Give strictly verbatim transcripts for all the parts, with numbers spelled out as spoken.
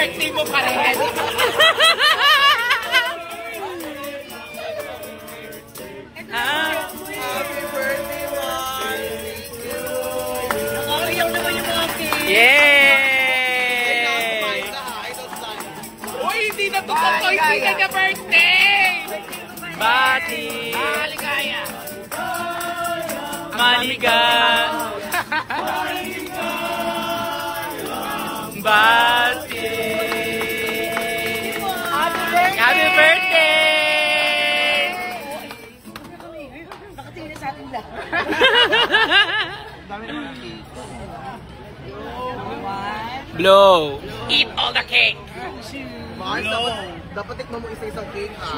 birthday mo pa rin. Happy birthday, Mom! Thank you! Nakakaiyak naman yung mga cake. Yay! Uy, hindi na ito po kaibigan na birthday! Bati! Maligaya! Maligaya! Bati! Happy birthday! Nakatingin na sa ating lahat. Dami naman ang cake. Blow! Eat all the cake! Mars, dapat, dapat tikman mo isa-isang cake, ha?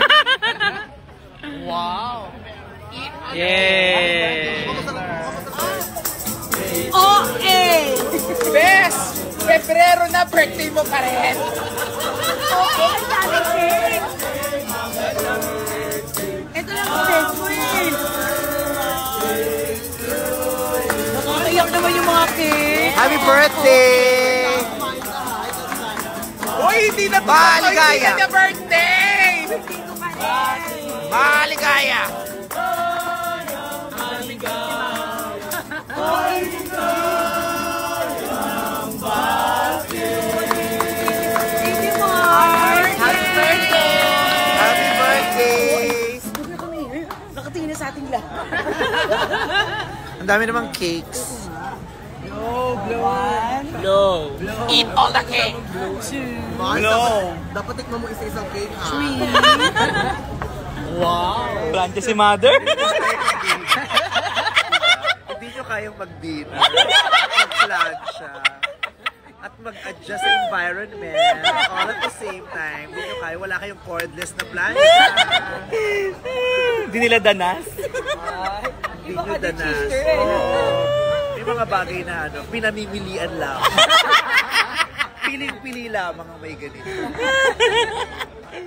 Wow! Eat all Yay! O A! Bes! Pebrero na birthday mo pa rin! O A! Ang dami cake! Ito lang ang best mo eh! Nakakaiyak naman yung mga cake! Happy birthday! Uy, hindi na ito Maligaya! na birthday! Maligaya! Happy birthday! Happy birthday! Nakatingin na sa ating lahat. Ang dami namang cakes. Blow, blow. Blow. Eat all the cake. Mars, dapat, dapat tikman mo isa-isang cake, ha? Wow! Plancha si Mother. Hindi nyo kayang mag-dinner, mag-plancha, at mag-adjust sa environment all at the same time. Hindi nyo kaya, wala kayong cordless na plancha. Hindi nila danas. Hindi nyo danas. Oh, may mga bagay na ano, pinamimilian lang. Piling-pili lamang ang may ganito.